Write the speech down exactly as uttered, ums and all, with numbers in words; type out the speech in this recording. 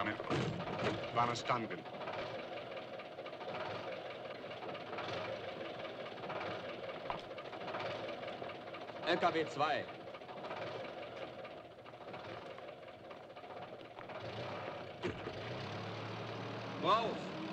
Vorne. War verstanden. L K W zwei. Raus!